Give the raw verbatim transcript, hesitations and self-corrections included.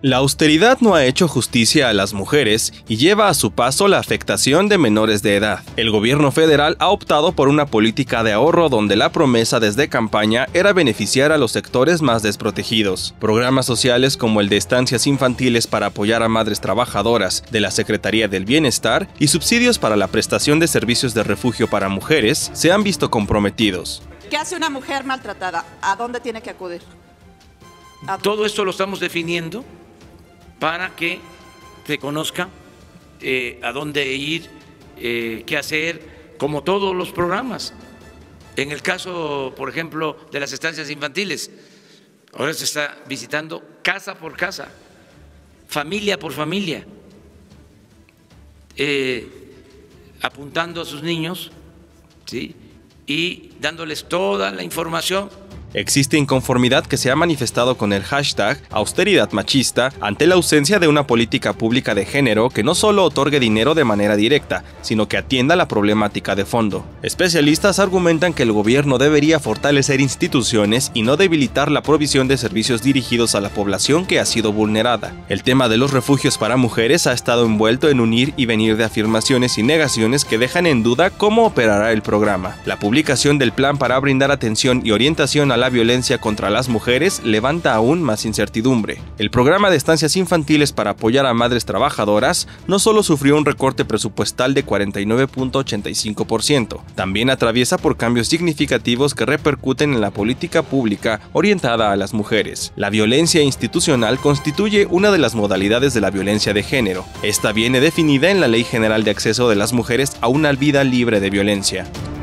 La austeridad no ha hecho justicia a las mujeres y lleva a su paso la afectación de menores de edad. El gobierno federal ha optado por una política de ahorro donde la promesa desde campaña era beneficiar a los sectores más desprotegidos. Programas sociales como el de estancias infantiles para apoyar a madres trabajadoras de la Secretaría del Bienestar y subsidios para la prestación de servicios de refugio para mujeres se han visto comprometidos. ¿Qué hace una mujer maltratada? ¿A dónde tiene que acudir? Todo esto lo estamos definiendo para que se conozca eh, a dónde ir, eh, qué hacer, como todos los programas. En el caso, por ejemplo, de las estancias infantiles, ahora se está visitando casa por casa, familia por familia, eh, apuntando a sus niños, ¿sí?, y dándoles toda la información. Existe inconformidad que se ha manifestado con el hashtag austeridad machista ante la ausencia de una política pública de género que no solo otorgue dinero de manera directa, sino que atienda la problemática de fondo. Especialistas argumentan que el gobierno debería fortalecer instituciones y no debilitar la provisión de servicios dirigidos a la población que ha sido vulnerada. El tema de los refugios para mujeres ha estado envuelto en un ir y venir de afirmaciones y negaciones que dejan en duda cómo operará el programa. La publicación del plan para brindar atención y orientación a la La violencia contra las mujeres levanta aún más incertidumbre. El programa de estancias infantiles para apoyar a madres trabajadoras no solo sufrió un recorte presupuestal de cuarenta y nueve punto ochenta y cinco por ciento, también atraviesa por cambios significativos que repercuten en la política pública orientada a las mujeres. La violencia institucional constituye una de las modalidades de la violencia de género. Esta viene definida en la Ley General de Acceso de las Mujeres a una vida libre de violencia.